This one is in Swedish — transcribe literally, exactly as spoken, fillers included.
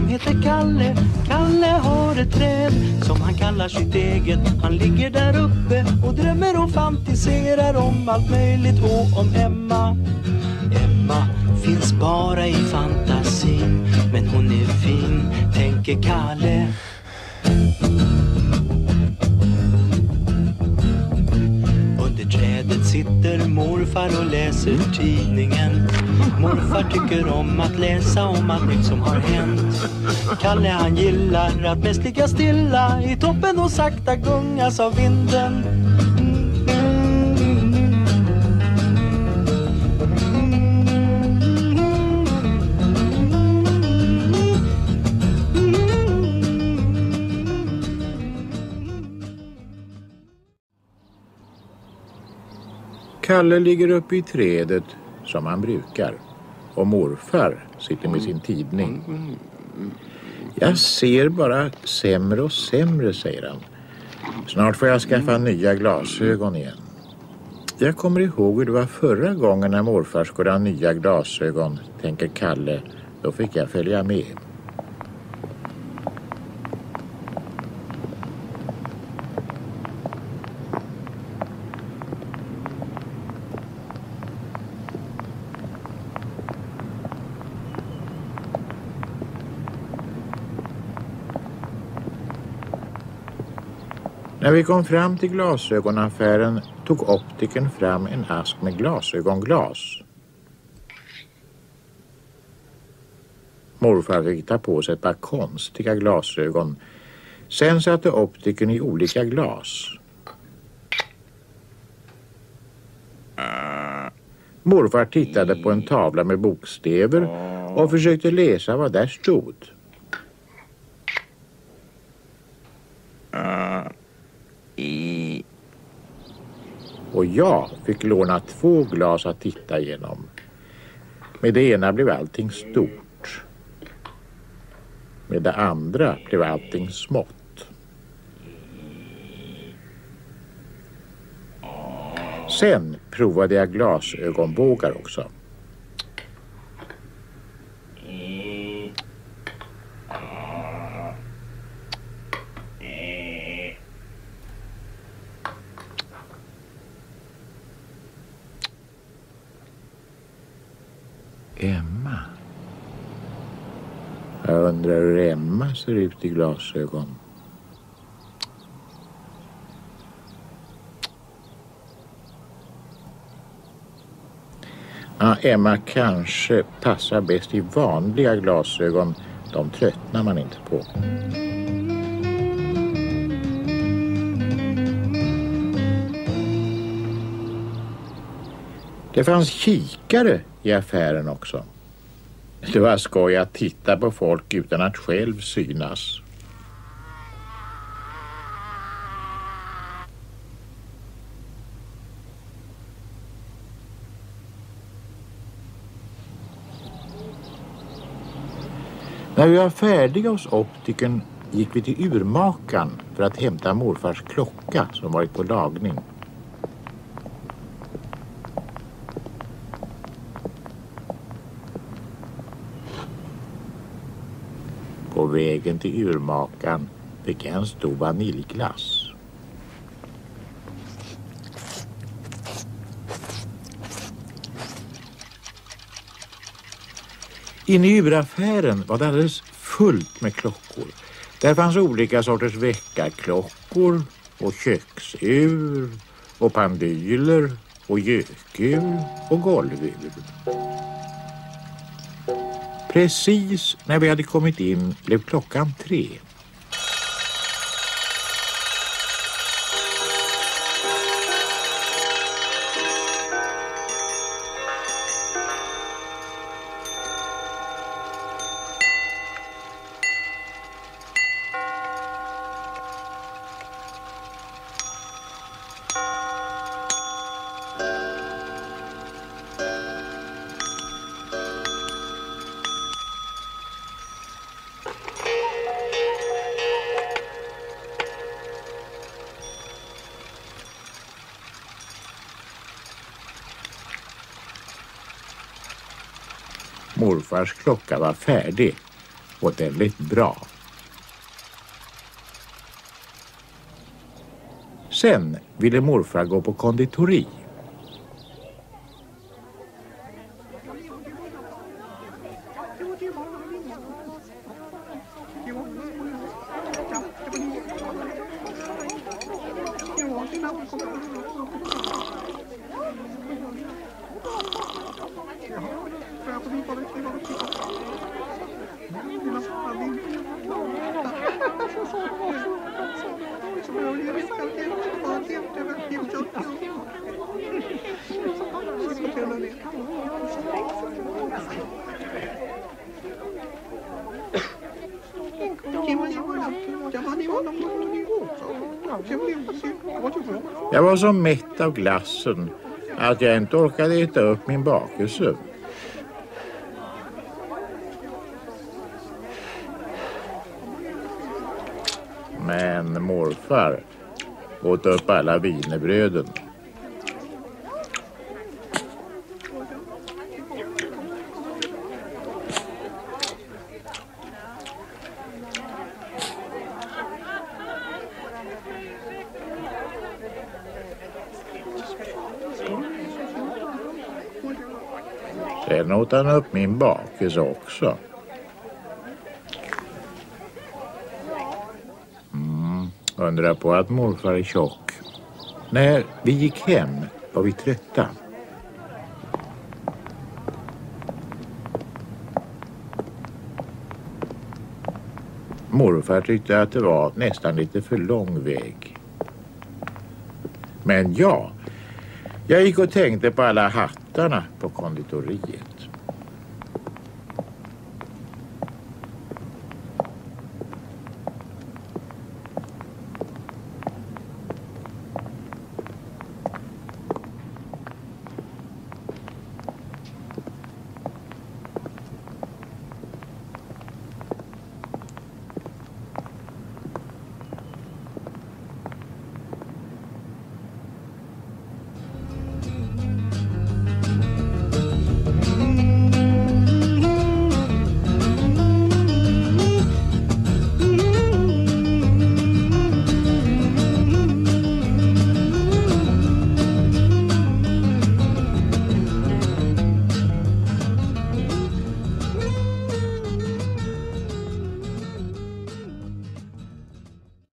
heter Kalle. Kalle har ett träd som han kallar sitt eget. Han ligger där uppe och drömmer och fantiserar om allt möjligt och om Emma. Emma finns bara i fantasin, men hon är fin, tänker Kalle. Under trädet sitter morfar och läser tidningen. Morfar tycker om att läsa om allt nytt som har hänt. Kalle han gillar att mest ligga stilla i toppen och sakta gungas av vinden. Kalle ligger uppe i trädet som han brukar och morfar sitter med sin tidning. Jag ser bara sämre och sämre, säger han. Snart får jag skaffa nya glasögon igen. Jag kommer ihåg hur det var förra gången när morfar skulle ha nya glasögon, tänker Kalle. Då fick jag följa med. När vi kom fram till glasögonaffären tog optiken fram en ask med glasögonglas. Morfar fick ta på sig ett par konstiga glasögon. Sen satte optiken i olika glas. Morfar tittade på en tavla med bokstäver och försökte läsa vad där stod. Och jag fick låna två glas att titta igenom. Med det ena blev allting stort. Med det andra blev allting smått. Sen provade jag glasögonbågar också. Emma. Jag undrar hur Emma ser ut i glasögon. Ja, Emma kanske passar bäst i vanliga glasögon. De tröttnar man inte på. Det fanns kikare i affären också. Det var skoj att titta på folk utan att själv synas. När vi var färdiga hos optiken gick vi till urmakan för att hämta morfars klocka som varit på lagning. På vägen till urmakan fick jag en stor vaniljglass. Inne i uraffären var det alldeles fullt med klockor. Där fanns olika sorters väckarklockor och köksur och pendyler och gökur och golvur. Precis när vi hade kommit in blev klockan tre. Morfars klocka var färdig åt väldigt bra. Sen ville morfar gå på konditori. Jag var så mätt av glassen att jag inte orkade äta upp min bakelse. Men morfar åt upp alla wienerbröden. Sen åt han upp min bakelse också. Mm, undrar på att morfar är tjock. När vi gick hem var vi trötta. Morfar tyckte att det var nästan lite för lång väg. Men ja, jag gick och tänkte på alla hattarna på konditoriet.